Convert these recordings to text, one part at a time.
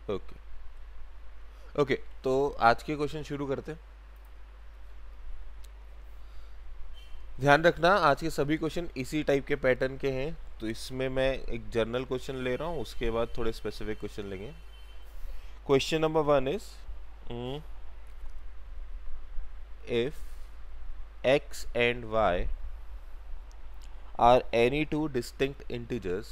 Okay okay, तो आज के क्वेश्चन शुरू करते हैं। ध्यान रखना आज के सभी क्वेश्चन इसी टाइप के पैटर्न के हैं, तो इसमें मैं एक जनरल क्वेश्चन ले रहा हूँ, उसके बाद थोड़े स्पेसिफिक क्वेश्चन लेंगे। Question number 1 is if x and y are any two distinct integers,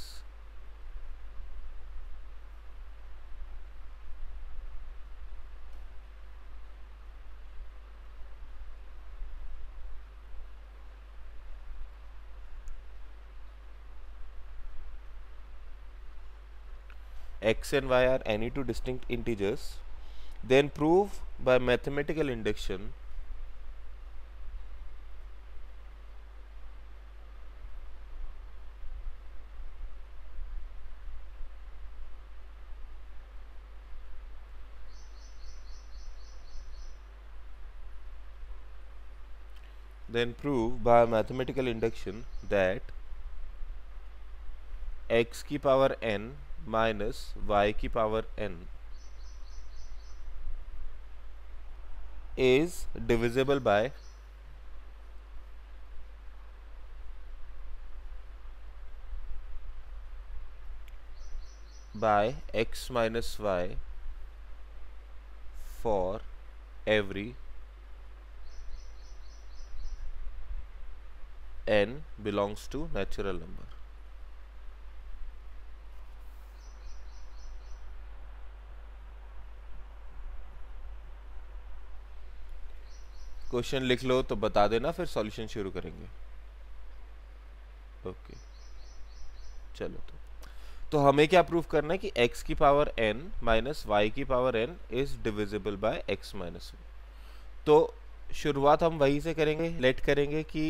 x and y are any two distinct integers, then prove by mathematical induction that x की power n minus y की power n is divisible by x minus y for every n belongs to natural number। Question लिख लो तो बता देना, फिर solution शुरू करेंगे। ओके चलो, तो हमें क्या प्रूफ करना है कि x की पावर n माइनस y की power n is divisible by x minus y। तो शुरुआत हम वहीं से करेंगे, लेट करेंगे कि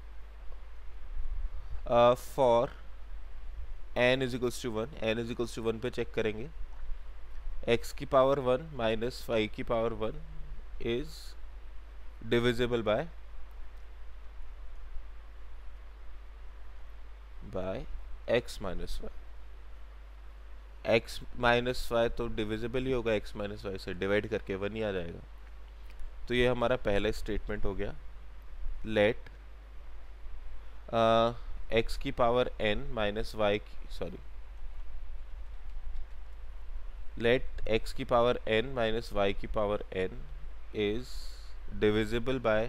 for n is equals to 1, n is equals to 1 पे चेक करेंगे। x की पावर 1 माइनस y की power 1 is divisible by x minus y। x minus y तो डिविजिबल ही होगा, x माइनस वाई से डिवाइड करके 1 ही आ जाएगा। तो ये हमारा पहला स्टेटमेंट हो गया। लेट x की power n minus y, let x की पावर n माइनस वाई की power n is divisible by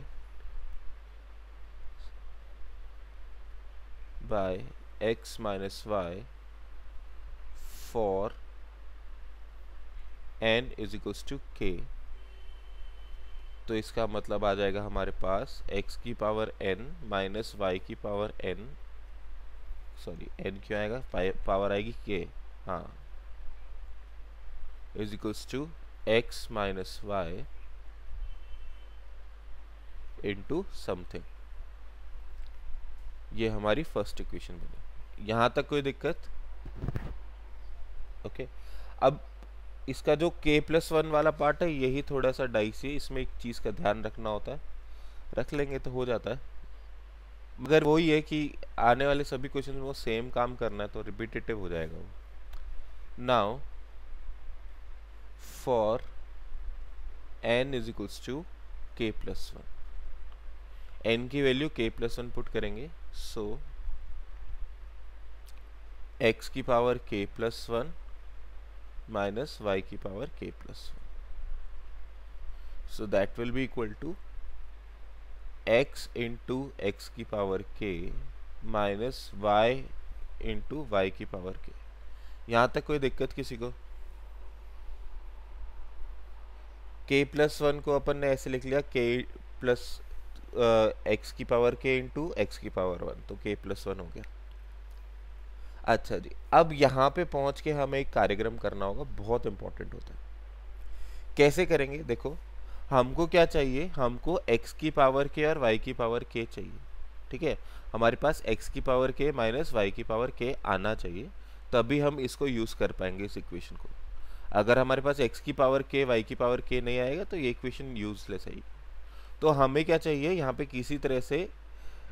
x minus y for n is equals to k। तो इसका मतलब आ जाएगा हमारे पास x की पावर n माइनस y की पावर n, n क्यों आएगा, पावर आएगी k, हाँ, is equals to x minus y into something. ये हमारी फर्स्ट इक्वेशन बनी। यहाँ तक कोई दिक्कत? ओके अब इसका जो k+1 वाला पार्ट है यही थोड़ा सा डाइसी है, इसमें एक चीज़ का ध्यान रखना होता है, रख लेंगे तो हो जाता है। मगर वही है कि आने वाले सभी क्वेश्चन में वो सेम काम करना है, तो रिपीटेटिव हो जाएगा वो। Now for n is equals to k+1, n की वैल्यू k+1 पुट करेंगे। सो x की पावर k+1 माइनस y की power k+1, so that will be equal to x into x की power k minus y into y की power k। यहाँ तक कोई दिक्कत किसी को? k+1 को अपन ने ऐसे लिख लिया k प्लस x की पावर k इंटू x की पावर 1, तो k+1 हो गया। अच्छा जी, अब यहाँ पे पहुँच के हमें एक कार्यक्रम करना होगा, बहुत इंपॉर्टेंट होता है। कैसे करेंगे? देखो, हमको क्या चाहिए, हमको x की पावर k और y की पावर k चाहिए, ठीक है। हमारे पास x की पावर k माइनस y की पावर k आना चाहिए, तभी हम इसको यूज़ कर पाएंगे इस इक्वेशन को। अगर हमारे पास x की पावर k y की पावर k नहीं आएगा तो ये इक्वेशन यूजलेस है। तो हमें क्या चाहिए, यहाँ पे किसी तरह से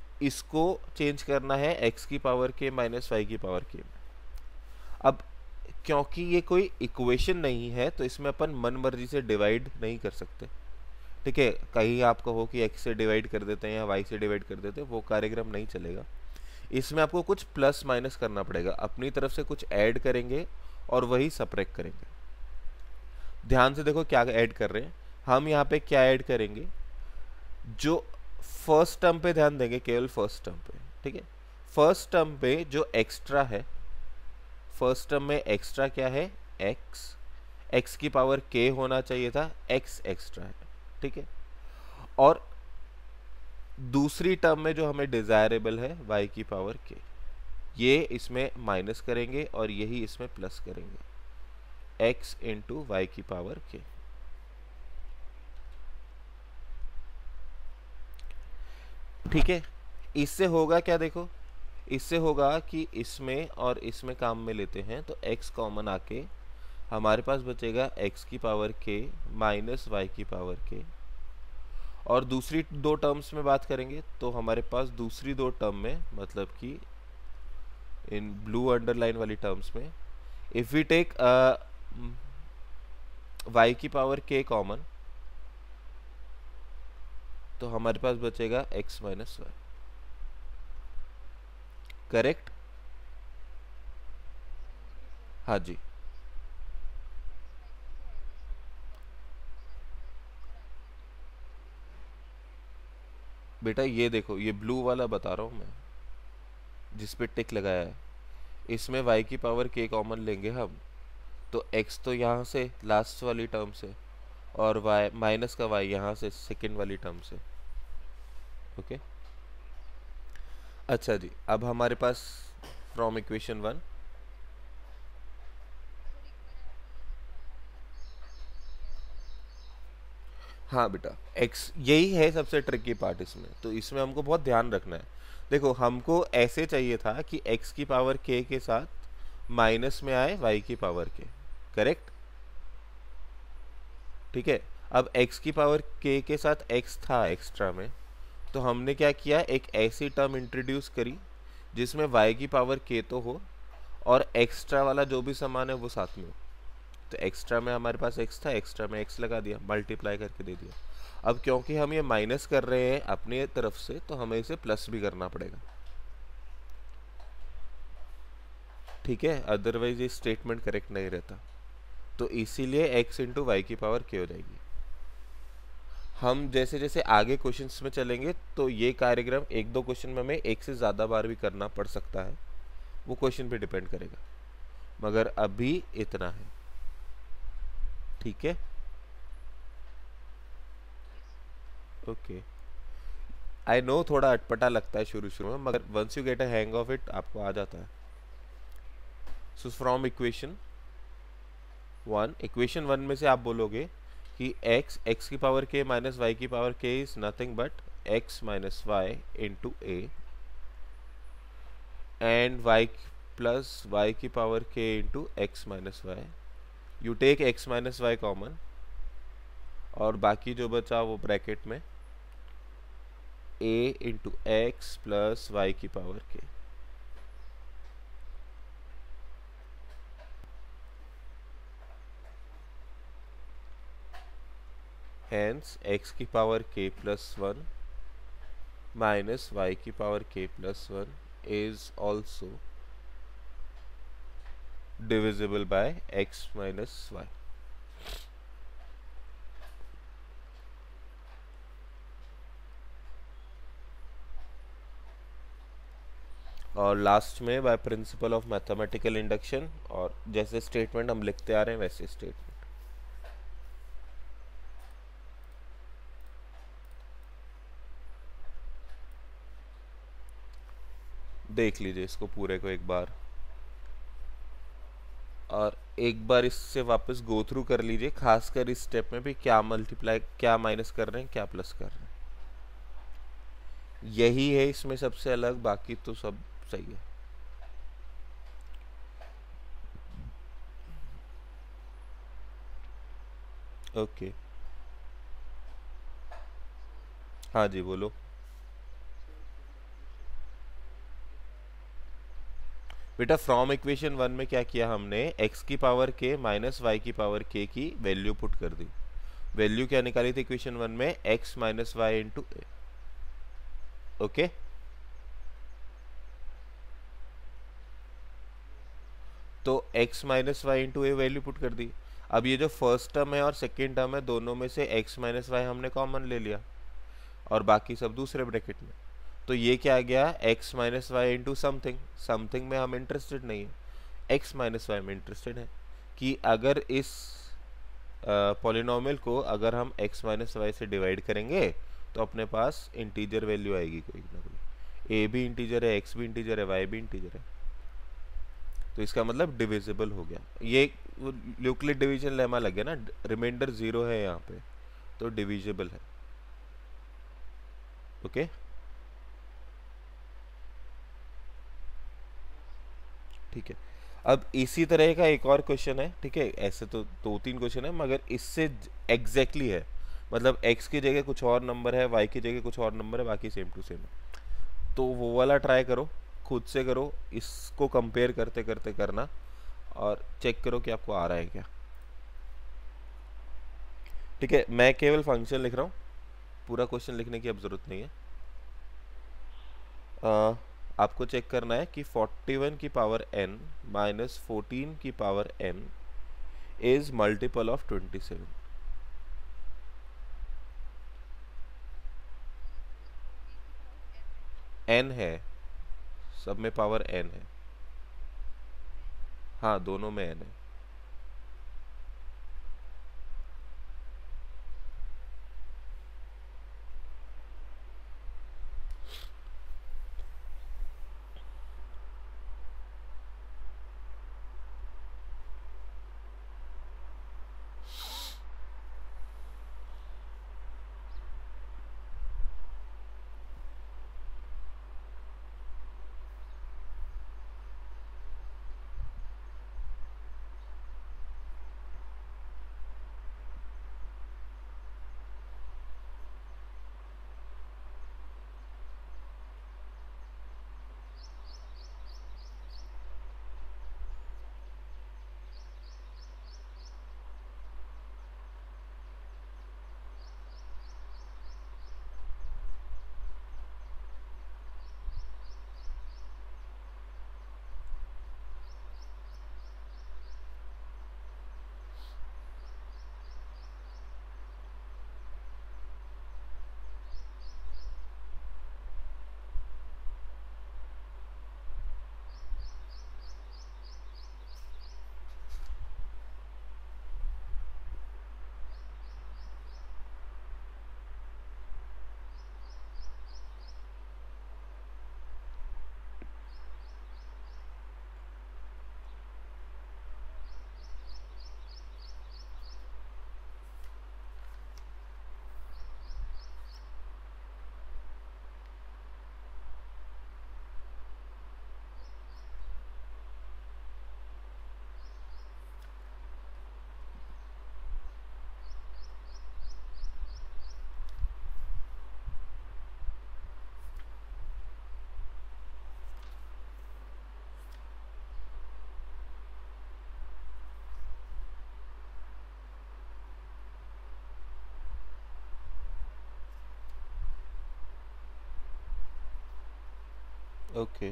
इसको चेंज करना है x की पावर k माइनस y की पावर k। अब क्योंकि ये कोई इक्वेशन नहीं है तो इसमें अपन मन मर्जी से डिवाइड नहीं कर सकते। ठीक है, कहीं आप कहो कि x से डिवाइड कर देते हैं या y से डिवाइड कर देते हैं, वो कार्यक्रम नहीं चलेगा। इसमें आपको कुछ प्लस माइनस करना पड़ेगा, अपनी तरफ से कुछ ऐड करेंगे और वही सबट्रैक्ट करेंगे। ध्यान से देखो क्या ऐड कर रहे हैं हम यहाँ पे, क्या ऐड करेंगे, जो फर्स्ट टर्म पे ध्यान देंगे, केवल फर्स्ट टर्म पे। ठीक है, फर्स्ट टर्म पे जो एक्स्ट्रा है, फर्स्ट टर्म में एक्स्ट्रा क्या है, x की पावर k होना चाहिए था, x एक्स्ट्रा है। ठीक है, और दूसरी टर्म में जो हमें डिजायरेबल है y की पावर k, ये इसमें माइनस करेंगे और यही इसमें प्लस करेंगे, x इंटू वाई की पावर k। ठीक है, इससे होगा क्या, देखो इससे होगा कि इसमें और इसमें काम में लेते हैं तो x कॉमन आके हमारे पास बचेगा x की पावर k माइनस वाई की पावर k। और दूसरी दो टर्म्स में बात करेंगे तो हमारे पास दूसरी दो टर्म में, मतलब कि इन ब्लू अंडरलाइन वाली टर्म्स में, इफ वी टेक y की पावर k कॉमन तो हमारे पास बचेगा x माइनस वाई। करेक्ट? हाँ जी। बेटा ये देखो, ये ब्लू वाला बता रहा हूँ मैं, जिस पे टिक लगाया है, इसमें y की पावर k कॉमन लेंगे हम, तो x तो यहाँ से लास्ट वाली टर्म से, और y माइनस का y यहाँ से सेकेंड वाली टर्म से। ओके, अच्छा जी, अब हमारे पास फ्रॉम इक्वेशन 1, हाँ बेटा x यही है सबसे ट्रिकी पार्ट इसमें, तो इसमें हमको बहुत ध्यान रखना है। देखो हमको ऐसे चाहिए था कि x की पावर k के साथ माइनस में आए y की पावर k, करेक्ट? ठीक है, अब x की पावर k के साथ x था एक्स्ट्रा में, तो हमने क्या किया, एक ऐसी टर्म इंट्रोड्यूस करी जिसमें y की पावर k तो हो और एक्स्ट्रा वाला जो भी सामान है वो साथ में हो। तो एक्स्ट्रा में हमारे पास x था, एक्स्ट्रा में x लगा दिया, मल्टीप्लाई करके दे दिया। अब क्योंकि हम ये माइनस कर रहे हैं अपनी तरफ से, तो हमें इसे प्लस भी करना पड़ेगा। ठीक है, अदरवाइज ये स्टेटमेंट करेक्ट नहीं रहता, तो इसीलिए x इंटू वाई की पावर k हो जाएगी। हम जैसे जैसे आगे क्वेश्चंस में चलेंगे तो ये कार्यक्रम एक दो क्वेश्चन में हमें एक से ज़्यादा बार भी करना पड़ सकता है, वो क्वेश्चन पे डिपेंड करेगा, मगर अभी इतना है। ठीक है, ओके। आई नो थोड़ा अटपटा लगता है शुरू शुरू में, मगर once you get a hang of it आपको आ जाता है। सो फ्रॉम इक्वेशन 1, इक्वेशन 1 में से आप बोलोगे कि x की पावर k माइनस वाई की power k is nothing but x minus y into a, and y plus y की power k into x minus y. You take x minus y common और बाकी जो बचा वो bracket में a into x plus y की power k। Hence x की power k plus 1 minus y की power k plus 1 is also divisible by x minus y। और लास्ट में by principle of mathematical induction, और जैसे statement हम लिखते आ रहे हैं वैसे स्टेटमेंट। देख लीजिए इसको पूरे को एक बार, और एक बार इससे वापस गो थ्रू कर लीजिए, खासकर इस स्टेप में भी क्या मल्टीप्लाई, क्या माइनस कर रहे हैं, क्या प्लस कर रहे हैं, यही है इसमें सबसे अलग, बाकी तो सब सही है। ओके, हाँ जी बोलो। बेटा फ्रॉम इक्वेशन वन में क्या किया हमने, एक्स की पावर के माइनस वाई की पावर के की वैल्यू पुट कर दी। वैल्यू क्या निकाली थी इक्वेशन वन में, x minus y into a. Okay, तो x minus y into a value put कर दी। अब ये जो फर्स्ट टर्म है और सेकेंड टर्म है, दोनों में से x माइनस वाई हमने कॉमन ले लिया और बाकी सब दूसरे ब्रैकेट में। तो ये क्या आ गया, x minus y into something. Something में हम इंटरेस्टेड नहीं है, x माइनस वाई में इंटरेस्टेड है कि अगर इस पॉलिनोमियल को अगर हम x माइनस वाई से डिवाइड करेंगे तो अपने पास इंटीजर वैल्यू आएगी कोई ना कोई। a भी इंटीजर है, x भी इंटीजर है, y भी इंटीजर है, तो इसका मतलब डिविजिबल हो गया। ये यूक्लिड डिवीजन लेमा लग गया ना, रिमाइंडर 0 है यहाँ पे, तो डिविजिबल है। ओके, ठीक है। अब इसी तरह का एक और क्वेश्चन है, ठीक है, ऐसे तो दो तीन क्वेश्चन है मगर इससे एग्जैक्टली है, मतलब x की जगह कुछ और नंबर है, y की जगह कुछ और नंबर है, बाकी सेम टू सेम है। तो वो वाला ट्राई करो, खुद से करो, इसको कंपेयर करते करते करना और चेक करो कि आपको आ रहा है क्या। ठीक है, मैं केवल फंक्शन लिख रहा हूँ, पूरा क्वेश्चन लिखने की अब जरूरत नहीं है। आपको चेक करना है कि 41 की पावर n माइनस 14 की power n is multiple of 27। n है, सब में पावर n है, हाँ दोनों में n है। ओके,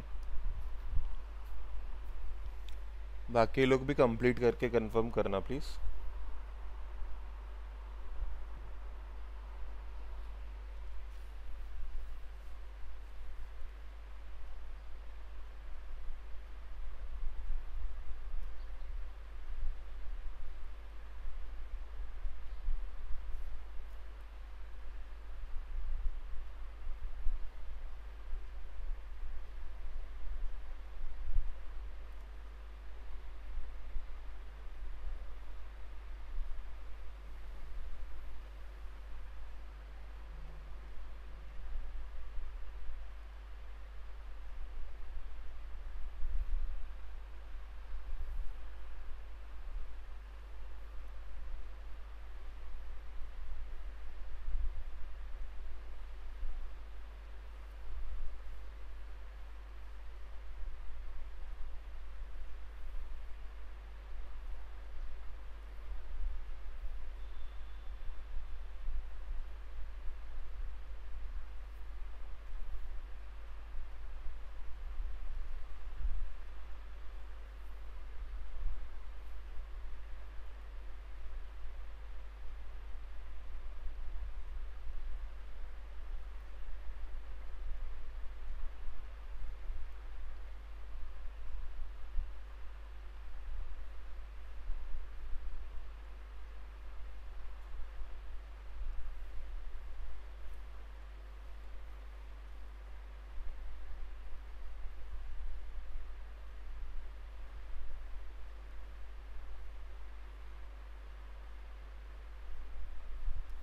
बाकी लोग भी कंप्लीट करके कंफर्म करना प्लीज़।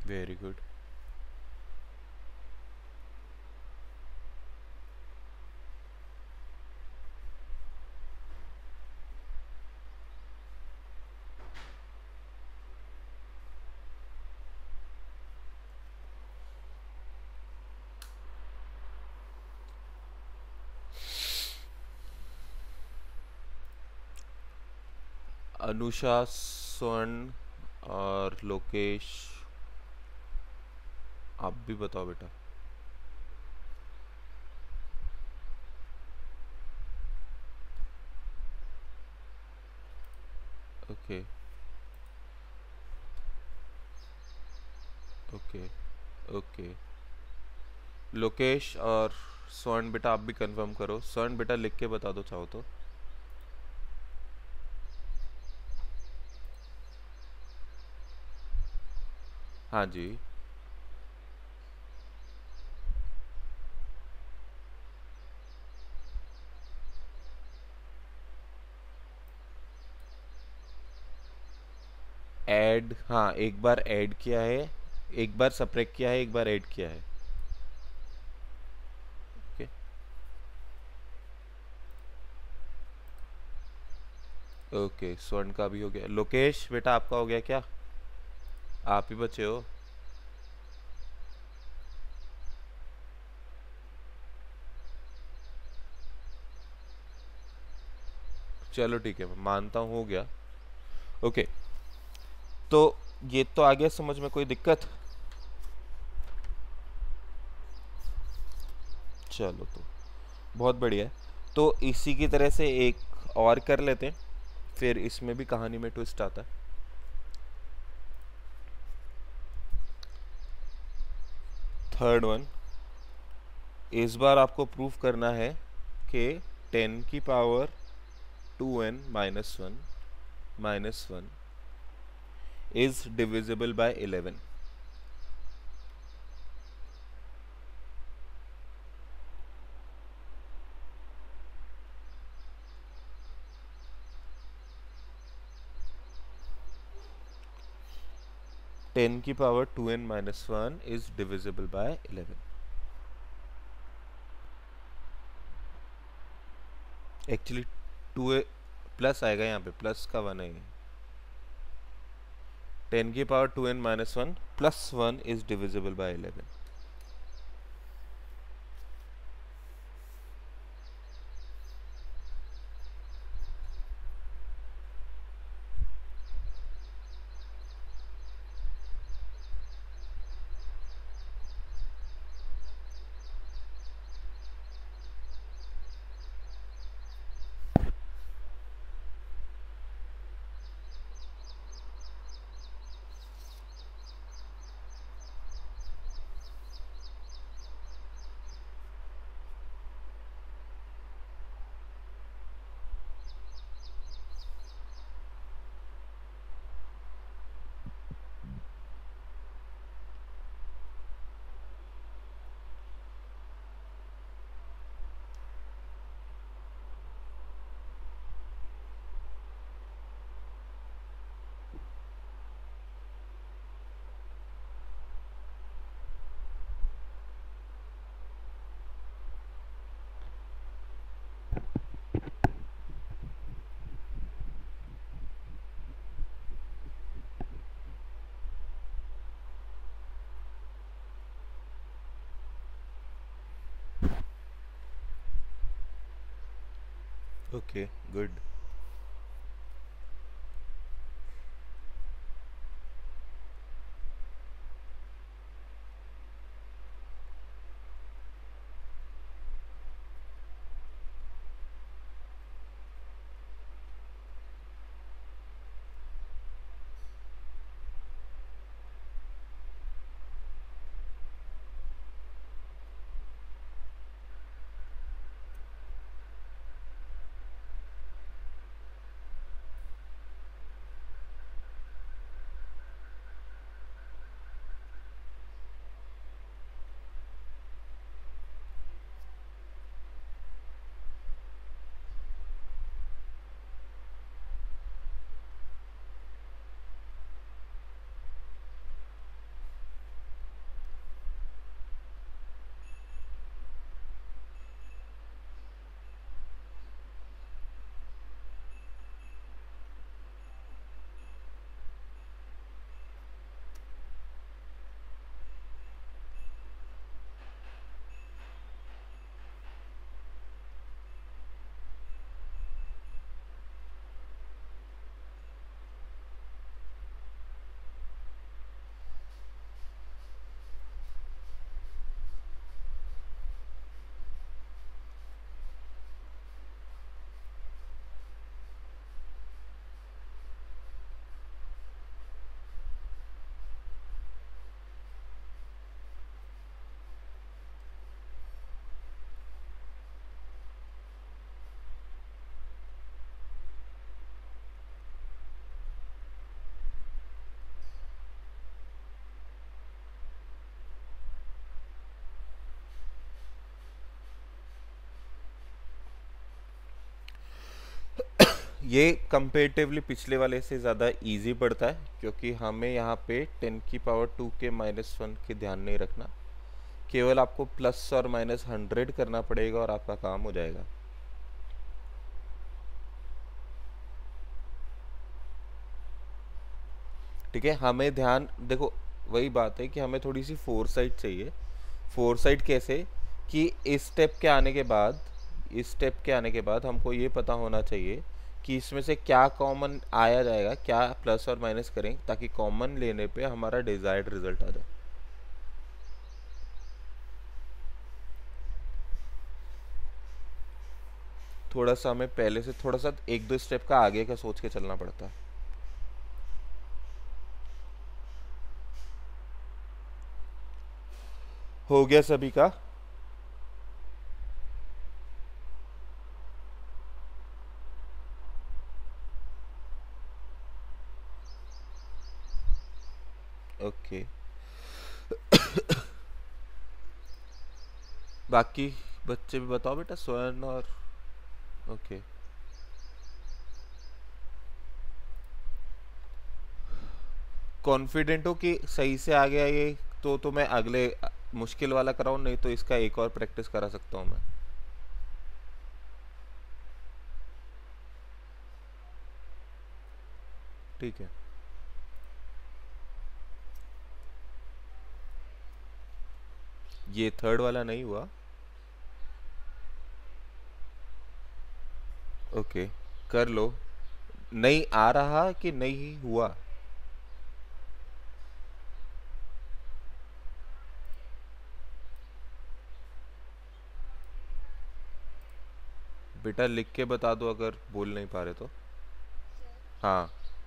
Very good. अनुषा, स्वर्ण और लोकेश, आप भी बताओ बेटा। Okay okay okay. लोकेश और स्वर्ण बेटा आप भी कंफर्म करो। स्वर्ण बेटा लिख के बता दो चाहो तो। हाँ जी। ऐड, हाँ एक बार ऐड किया है, एक बार सब्ट्रैक्ट किया है, एक बार ऐड किया है। ओके ओके, स्वर्ण का भी हो गया। लोकेश बेटा आपका हो गया क्या? आप ही बचे हो। चलो ठीक है, मैं मानता हूँ हो गया। ओके, तो ये तो आ गया समझ में, कोई दिक्कत? चलो तो बहुत बढ़िया है। तो इसी की तरह से एक और कर लेते हैं, फिर इसमें भी कहानी में ट्विस्ट आता है। थर्ड वन, इस बार आपको प्रूफ करना है कि 10⁻²n−1 is divisible by 11। 10⁻²n−1 is divisible by 11। Actually two plus आएगा यहाँ पे, प्लस का वन है ये। 10⁻²n−1 +1 is divisible by 11। Okay good. ये कंपेरेटिवली पिछले वाले से ज़्यादा इजी पड़ता है, क्योंकि हमें यहाँ पे 10 की पावर 2 के -1 के ध्यान नहीं रखना, केवल आपको प्लस और माइनस 100 करना पड़ेगा और आपका काम हो जाएगा। ठीक है, हमें ध्यान देखो, वही बात है कि हमें थोड़ी सी फोरसाइट चाहिए। फोरसाइट कैसे, कि इस स्टेप के आने के बाद, इस स्टेप के आने के बाद हमको ये पता होना चाहिए कि इसमें से क्या कॉमन आया जाएगा, क्या प्लस और माइनस करें, ताकि कॉमन लेने पे हमारा डिजायर्ड रिजल्ट आ जाए। थोड़ा सा हमें पहले से थोड़ा सा एक दो स्टेप का आगे का सोच के चलना पड़ता है। हो गया सभी का? ओके, बाकी बच्चे भी बताओ बेटा, स्वर्ण और ओके। कॉन्फिडेंट हो कि सही से आ गया ये, तो मैं अगले मुश्किल वाला कराऊं, नहीं तो इसका एक और प्रैक्टिस करा सकता हूं मैं। ठीक है, ये थर्ड वाला नहीं हुआ। ओके, कर लो। नहीं आ रहा कि नहीं हुआ? बेटा लिख के बता दो अगर बोल नहीं पा रहे तो। हाँ,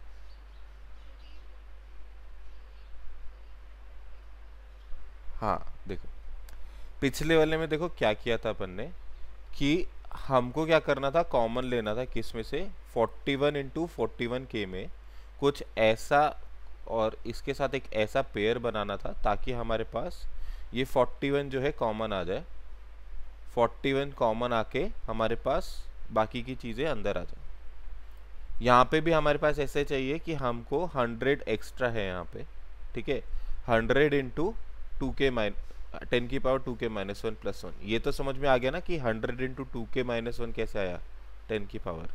हाँ देखो, पिछले वाले में देखो क्या किया था अपन ने, कि हमको क्या करना था, कॉमन लेना था किस में से, 41 इंटू 41K में कुछ ऐसा, और इसके साथ एक ऐसा पेयर बनाना था ताकि हमारे पास ये 41 जो है कॉमन आ जाए। 41 कॉमन आके हमारे पास बाकी की चीज़ें अंदर आ जाए। यहाँ पे भी हमारे पास ऐसे चाहिए कि हमको 100 एक्स्ट्रा है यहाँ पे। ठीक है, 100 इंटू 2K माइन 10 की पावर 2K -1 प्लस 1। ये तो समझ में आ गया ना कि 100 इंटू 2K -1 कैसे आया 10 की पावर।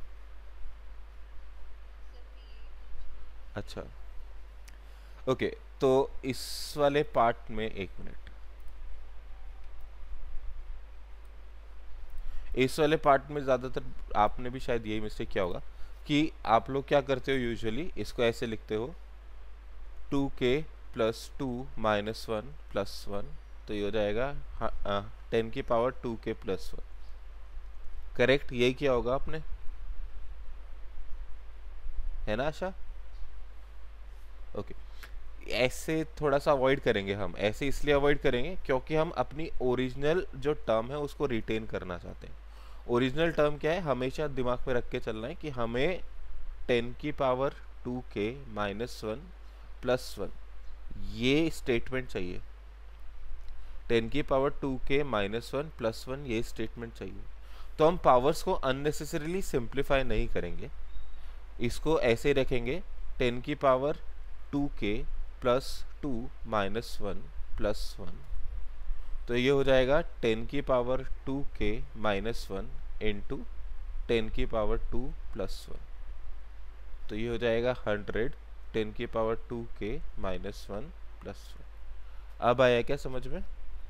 अच्छा, ओके, तो इस वाले पार्ट में एक मिनट, इस वाले पार्ट में ज़्यादातर आपने भी शायद यही मिस्टेक किया होगा कि आप लोग क्या करते हो, यूजुअली इसको ऐसे लिखते हो 2K प्लस 2 -1 प्लस 1, तो ये हो जाएगा 10 की पावर 2K प्लस 1। करेक्ट, यही किया होगा आपने, है ना आशा? ओके, ऐसे थोड़ा सा अवॉइड करेंगे हम, ऐसे इसलिए अवॉइड करेंगे क्योंकि हम अपनी ओरिजिनल जो टर्म है उसको रिटेन करना चाहते हैं। ओरिजिनल टर्म क्या है, हमेशा दिमाग में रख के चलना है कि हमें 10 की पावर 2K -1 प्लस 1 ये स्टेटमेंट चाहिए। 10 की पावर 2K -1 प्लस 1 ये स्टेटमेंट चाहिए। तो हम पावर्स को अननेसेसरीली सिंप्लीफाई नहीं करेंगे, इसको ऐसे रखेंगे 10 की पावर 2K प्लस 2 -1 प्लस 1। तो ये हो जाएगा 10 की पावर 2K -1 इंटू 10 की पावर 2 प्लस 1। तो ये हो जाएगा 100 10 की पावर 2K -1 प्लस 1। अब आया क्या समझ में?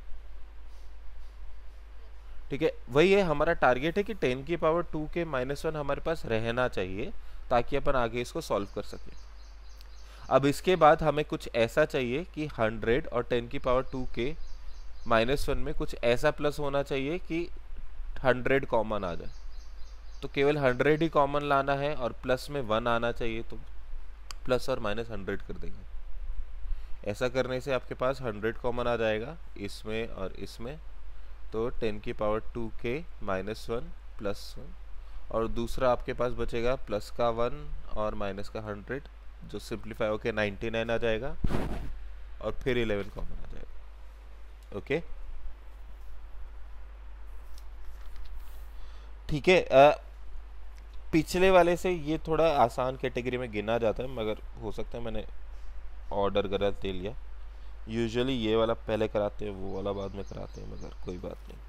ठीक है, वही है हमारा टारगेट है कि 10 की पावर 2K -1 हमारे पास रहना चाहिए ताकि अपन आगे इसको सॉल्व कर सकें। अब इसके बाद हमें कुछ ऐसा चाहिए कि 100 और 10 की पावर 2K -1 में कुछ ऐसा प्लस होना चाहिए कि 100 कॉमन आ जाए। तो केवल 100 ही कॉमन लाना है और प्लस में 1 आना चाहिए, तो प्लस और माइनस 100 कर देंगे। ऐसा करने से आपके पास 100 कॉमन आ जाएगा इसमें और इसमें, तो 10 की पावर 2K -1 प्लस 1, और दूसरा आपके पास बचेगा प्लस का 1 और माइनस का 100, जो सिंप्लीफाई होकर 99 आ जाएगा, और फिर 11 कॉमन आ जाएगा। ओके, ठीक है। पिछले वाले से ये थोड़ा आसान कैटेगरी में गिना जाता है, मगर हो सकता है मैंने ऑर्डर गलत दे लिया। यूजुअली ये वाला पहले कराते हैं, वो वाला बाद में कराते हैं, मगर कोई बात नहीं।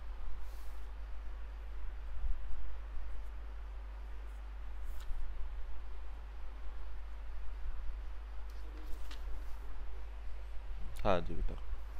हाँ जी बेटा।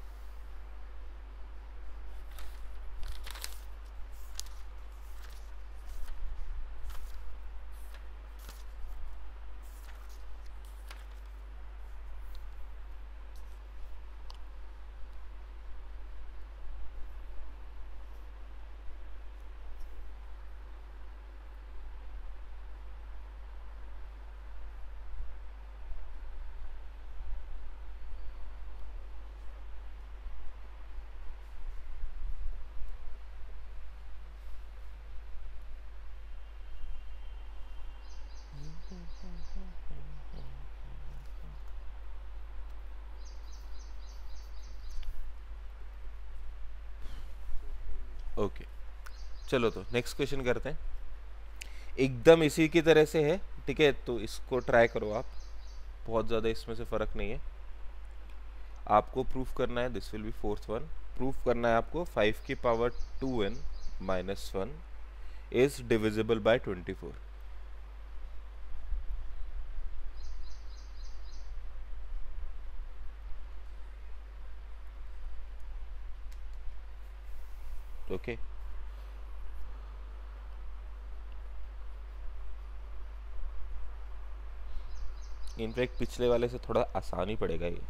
ओके, चलो तो नेक्स्ट क्वेश्चन करते हैं। एकदम इसी की तरह से है, ठीक है, तो इसको ट्राई करो आप। बहुत ज़्यादा इसमें से फ़र्क नहीं है। आपको प्रूफ करना है, this will be fourth one. Proof करना है आपको 5 की power 2n minus 1 is divisible by 24। Okay, in fact पिछले वाले से थोड़ा आसान ही पड़ेगा ये।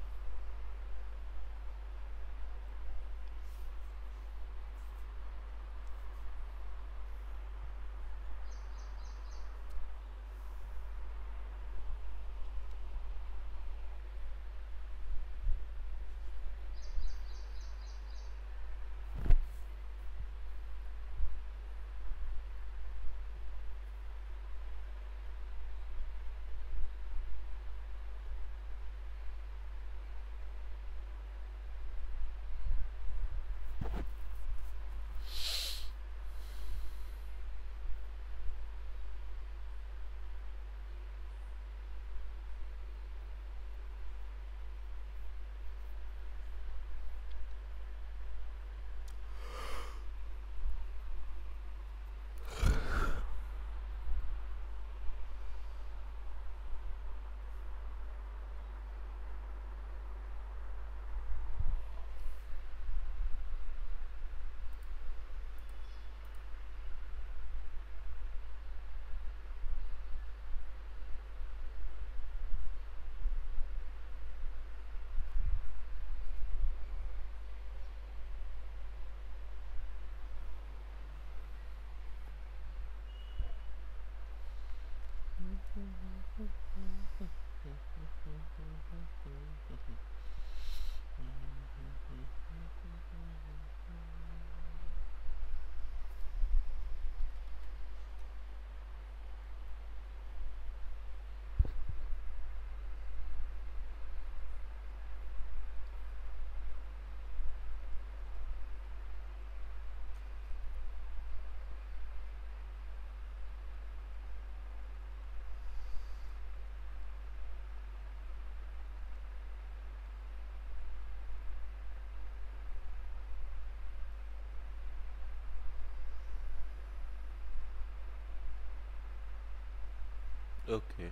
ओके,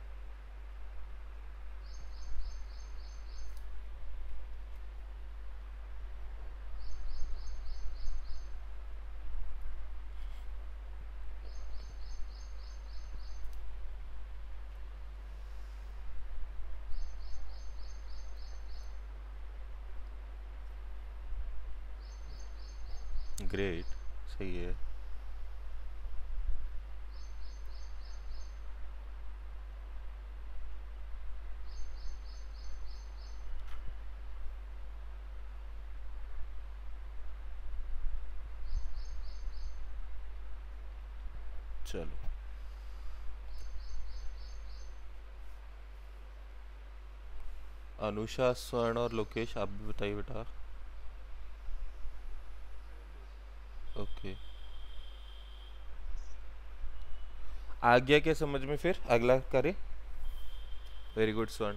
ग्रेट, सही है। चलो, अनुषा, स्वर्ण और लोकेश, आप भी बताइए बेटा। ओके, आ गया क्या समझ में? फिर अगला करें। वेरी गुड स्वर्ण,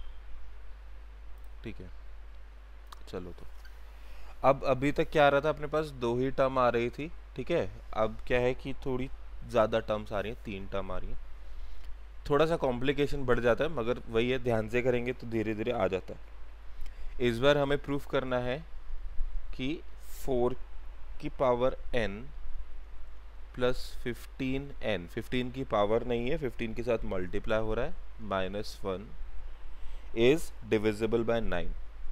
ठीक है। चलो तो अब अभी तक क्या आ रहा था अपने पास, 2 ही टर्म आ रही थी, ठीक है। अब क्या है कि थोड़ी ज़्यादा टर्म्स आ रही हैं, 3 टर्म आ रही हैं, थोड़ा सा कॉम्प्लिकेशन बढ़ जाता है, मगर वही है, ध्यान से करेंगे तो धीरे धीरे आ जाता है। इस बार हमें प्रूफ करना है कि 4 की पावर n प्लस 15n, 15 की पावर नहीं है, 15 के साथ मल्टीप्लाई हो रहा है, -1 इज डिविजिबल बाय 9।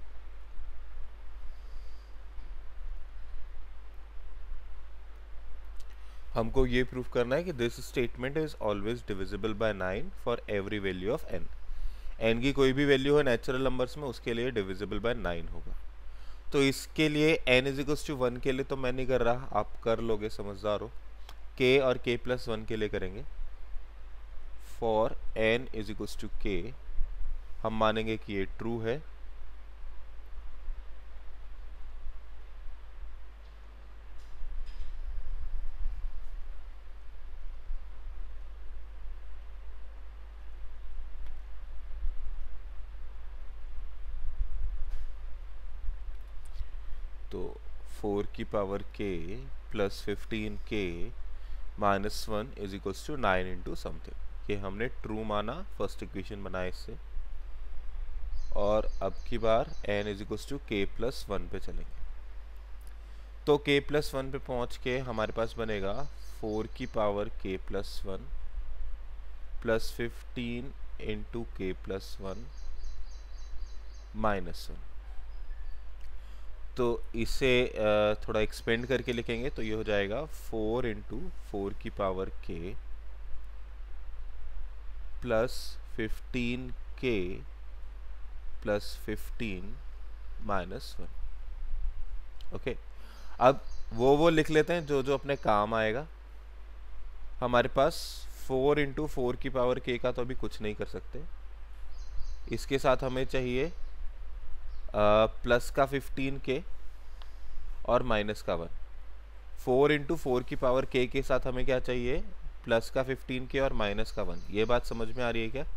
हमको ये प्रूफ करना है कि this statement is always divisible by 9 for every value of n। n की कोई भी वैल्यू हो नेचुरल नंबर्स में, उसके लिए डिविजिबल बाय 9 होगा। तो इसके लिए n इज इक्वल्स टू 1 के लिए तो मैं नहीं कर रहा, आप कर लोगे, समझदार हो। k और k प्लस 1 के लिए करेंगे। For n is equals to k हम मानेंगे कि ये ट्रू है। तो 4 की power k plus 15k -1 is equals to 9 into something. ये हमने ट्रू माना, फर्स्ट इक्वेशन बनाया इससे। और अब की बार n is equals to k plus 1 पे चलेंगे। तो k प्लस 1 पे पहुंच के हमारे पास बनेगा 4 की power k plus 1 plus 15 into k plus 1 -1। तो इसे थोड़ा एक्सपेंड करके लिखेंगे तो ये हो जाएगा 4 इंटू 4 की power k plus 15k plus 15 -1। Okay, अब वो लिख लेते हैं जो जो अपने काम आएगा। हमारे पास 4 इंटू 4 की पावर k का तो अभी कुछ नहीं कर सकते, इसके साथ हमें चाहिए प्लस का 15k और माइनस का 1। 4 इंटू 4 की पावर k के साथ हमें क्या चाहिए, प्लस का 15k और माइनस का 1। ये बात समझ में आ रही है क्या?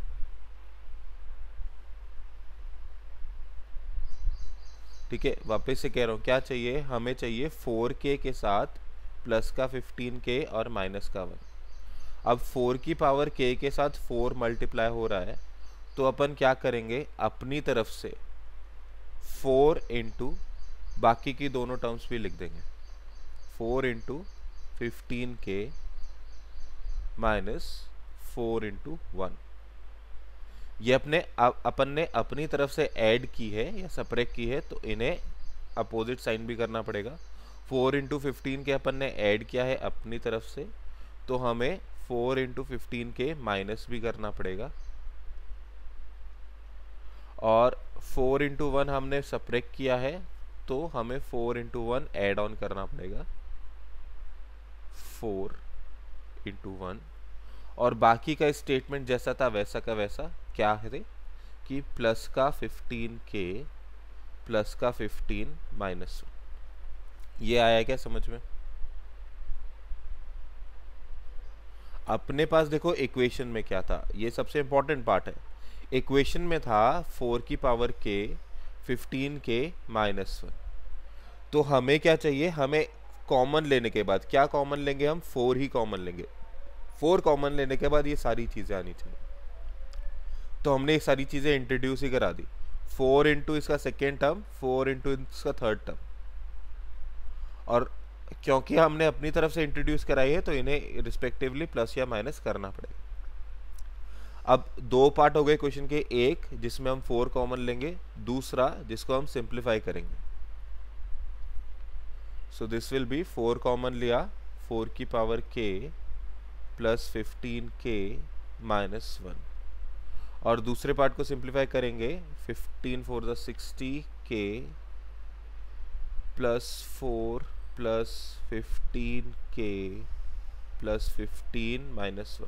ठीक है, वापस से कह रहा हूँ, क्या चाहिए हमें, चाहिए 4k के साथ प्लस का 15k और माइनस का 1। अब 4 की पावर k के साथ 4 मल्टीप्लाई हो रहा है, तो अपन क्या करेंगे, अपनी तरफ से 4 इंटू बाकी की दोनों टर्म्स भी लिख देंगे। 4 इंटू 15k माइनस 4 इंटू 1। ये अपन ने अपनी तरफ से ऐड की है या सब्ट्रैक्ट की है, तो इन्हें अपोजिट साइन भी करना पड़ेगा। 4 इंटू 15 के अपन ने ऐड किया है अपनी तरफ से, तो हमें 4 इंटू 15 के माइनस भी करना पड़ेगा। और 4 इंटू 1 हमने सब्ट्रैक्ट किया है, तो हमें 4 इंटू 1 ऐड ऑन करना पड़ेगा, 4 इंटू 1। और बाकी का स्टेटमेंट जैसा था वैसा का वैसा, क्या है कि प्लस का 15k प्लस का 15 माइनस 1। ये आया क्या समझ में? अपने पास देखो इक्वेशन में क्या था, ये सबसे इंपॉर्टेंट पार्ट है। इक्वेशन में था 4 की पावर k 15k -1। तो हमें क्या चाहिए, हमें कॉमन लेने के बाद, क्या कॉमन लेंगे हम, 4 ही कॉमन लेंगे। 4 कॉमन लेने के बाद ये सारी चीज़ें आनी चाहिए। तो हमने ये सारी चीज़ें इंट्रोड्यूस ही करा दी। 4 इंटू इसका सेकेंड टर्म, 4 इंटू इसका थर्ड टर्म। और क्योंकि हमने अपनी तरफ से इंट्रोड्यूस कराई है, तो इन्हें रिस्पेक्टिवली प्लस या माइनस करना पड़ेगा। अब 2 पार्ट हो गए क्वेश्चन के, एक जिसमें हम 4 कॉमन लेंगे, दूसरा जिसको हम सिंप्लीफाई करेंगे। So this will be 4 common लिया, 4 की पावर k प्लस 15k -1। और दूसरे पार्ट को सिंप्लीफाई करेंगे, 15 4 the 60k plus 4 plus 15k plus 15 -1।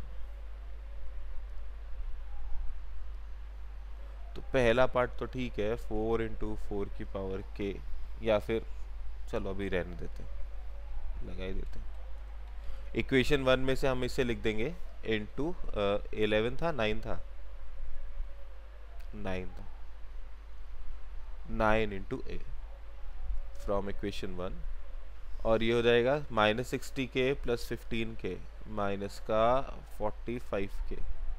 तो पहला पार्ट तो ठीक है, 4 इंटू 4 की पावर k, या फिर चलो अभी रहने देते हैं, लगा ही देते हैं। इक्वेशन 1 में से हम इसे लिख देंगे इंटू 11 था 9 था 9 था 9 इंटू ए फ्रॉम इक्वेशन 1। और ये हो जाएगा -60k प्लस 15k माइनस का 45k।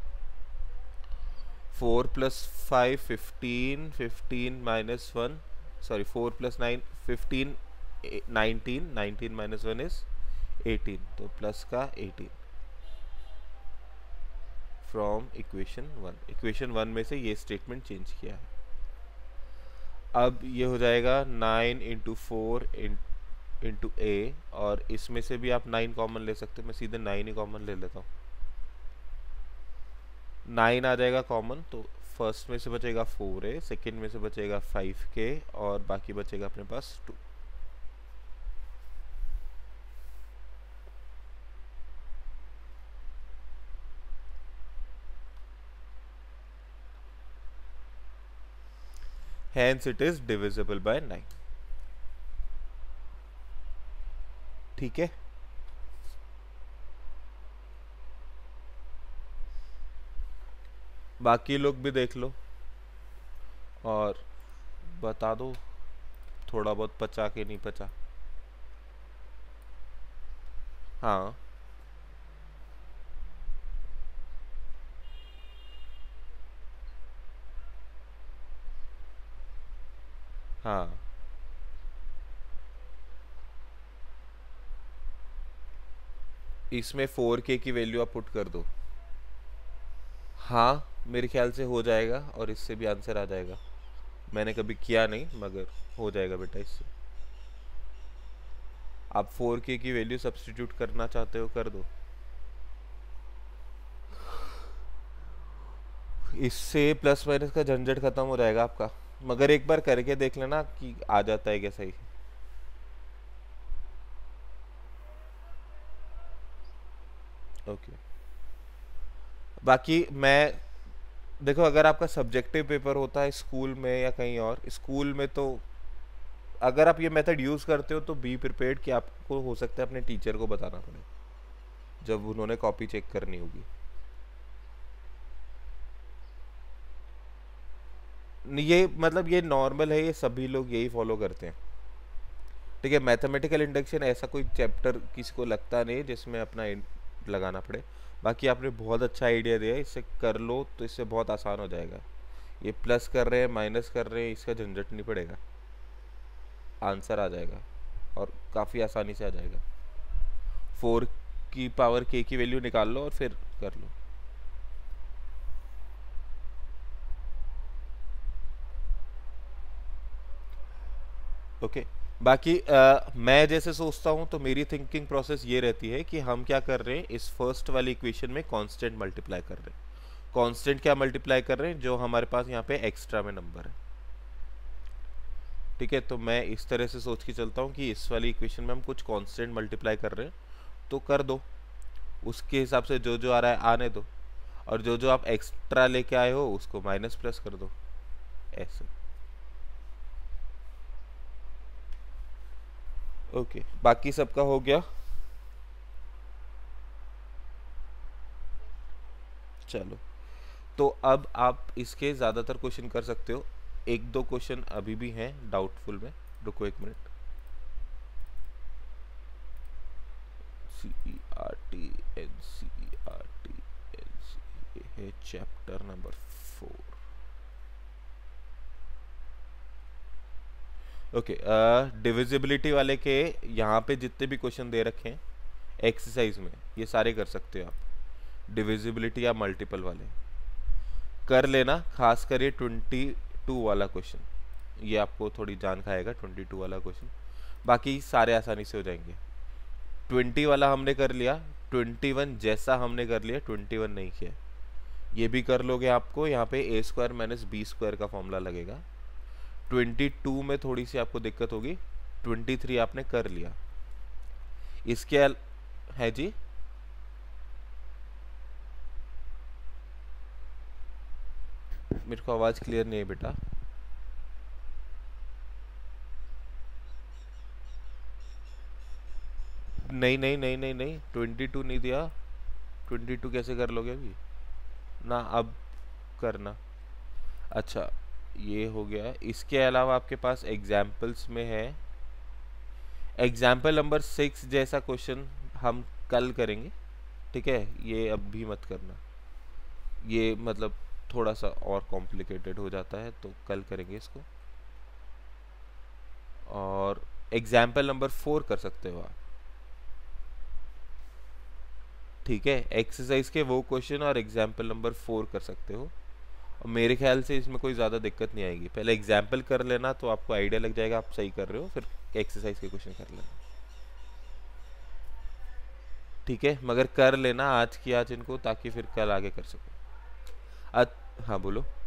4 plus 5 15, 15 minus 1, sorry 4 plus 9 15, 19, 19 minus 1 is 18, तो प्लस का 18 फ्रॉम इक्वेशन 1। इक्वेशन 1 में से ये स्टेटमेंट चेंज किया है। अब ये हो जाएगा 9 इंटू 4 इंटू ए, और इसमें से भी आप 9 कॉमन ले सकते हो, मैं सीधे 9 ही कॉमन ले लेता हूँ। 9 आ जाएगा कॉमन, तो फर्स्ट में से बचेगा 4a, सेकेंड में से बचेगा 5k, और बाकी बचेगा अपने पास 2। Hence it is divisible by 9। ठीक है, बाकी लोग भी देख लो और बता दो थोड़ा बहुत पचा के नहीं पचा। हाँ हाँ, इसमें 4k की वैल्यू आप पुट कर दो। हाँ मेरे ख्याल से हो जाएगा, और इससे भी आंसर आ जाएगा। मैंने कभी किया नहीं, मगर हो जाएगा बेटा इससे। आप 4k की वैल्यू सब्स्टिट्यूट करना चाहते हो कर दो, इससे प्लस माइनस का झंझट खत्म हो जाएगा आपका। मगर एक बार करके देख लेना कि आ जाता है क्या सही। ओके, बाकी मैं देखो, अगर आपका सब्जेक्टिव पेपर होता है स्कूल में या कहीं और, स्कूल में तो अगर आप ये मेथड यूज़ करते हो तो बी प्रिपेयर्ड कि आपको हो सकता है अपने टीचर को बताना पड़े जब उन्होंने कॉपी चेक करनी होगी। ये मतलब ये नॉर्मल है, ये सभी लोग यही फॉलो करते हैं। ठीक है, मैथमेटिकल इंडक्शन ऐसा कोई चैप्टर किसी को लगता नहीं है जिसमें अपना लगाना पड़े। बाकी आपने बहुत अच्छा आइडिया दिया है, इससे कर लो तो इससे बहुत आसान हो जाएगा। ये प्लस कर रहे हैं माइनस कर रहे हैं, इसका झंझट नहीं पड़ेगा, आंसर आ जाएगा और काफ़ी आसानी से आ जाएगा। 4 की पावर k की वैल्यू निकाल लो और फिर कर लो। ओके, बाकी मैं जैसे सोचता हूँ तो मेरी थिंकिंग प्रोसेस ये रहती है कि हम क्या कर रहे हैं, इस फर्स्ट वाली इक्वेशन में कांस्टेंट मल्टीप्लाई कर रहे हैं। कांस्टेंट क्या मल्टीप्लाई कर रहे हैं, जो हमारे पास यहाँ पे एक्स्ट्रा में नंबर है। ठीक है, तो मैं इस तरह से सोच के चलता हूँ कि इस वाली इक्वेशन में हम कुछ कांस्टेंट मल्टीप्लाई कर रहे हैं, तो कर दो, उसके हिसाब से जो जो आ रहा है आने दो, और जो जो आप एक्स्ट्रा लेके आए हो उसको माइनस प्लस कर दो, ऐसे। ओके, बाकी सबका हो गया। चलो, तो अब आप इसके ज़्यादातर क्वेश्चन कर सकते हो। एक दो क्वेश्चन अभी भी हैं डाउटफुल में, रुको एक मिनट। CERT है चैप्टर नंबर 4। ओके, डिविजिबिलिटी वाले के यहाँ पे जितने भी क्वेश्चन दे रखे हैं एक्सरसाइज में, ये सारे कर सकते हो आप। डिविजिबिलिटी या मल्टीपल वाले कर लेना, खास कर ये 22 वाला क्वेश्चन, ये आपको थोड़ी जान खाएगा 22 वाला क्वेश्चन। बाकी सारे आसानी से हो जाएंगे। 20 वाला हमने कर लिया, 21 जैसा हमने कर लिया, 21 नहीं किया, ये भी कर लोगे। आपको यहाँ पे a square minus b square का फॉर्मूला लगेगा। 22 में थोड़ी सी आपको दिक्कत होगी, 23 आपने कर लिया। इसके है जी, मेरे को आवाज़ क्लियर नहीं है बेटा। नहीं नहीं नहीं नहीं नहीं, 22 नहीं दिया, 22 कैसे कर लोगे अभी ना, अब करना। अच्छा, ये हो गया। इसके अलावा आपके पास एग्जाम्पल्स में है, एग्जाम्पल नंबर 6 जैसा क्वेश्चन हम कल करेंगे, ठीक है, ये अब भी मत करना, ये मतलब थोड़ा सा और कॉम्प्लिकेटेड हो जाता है, तो कल करेंगे इसको। और एग्जाम्पल नंबर 4 कर सकते हो आप, ठीक है, एक्सरसाइज के वो क्वेश्चन और एग्जाम्पल नंबर 4 कर सकते हो। और मेरे ख्याल से इसमें कोई ज़्यादा दिक्कत नहीं आएगी, पहले एग्जाम्पल कर लेना तो आपको आइडिया लग जाएगा आप सही कर रहे हो, फिर एक्सरसाइज के क्वेश्चन कर लेना, ठीक है, मगर कर लेना आज की आज इनको, ताकि फिर कल आगे कर सको। हाँ बोलो।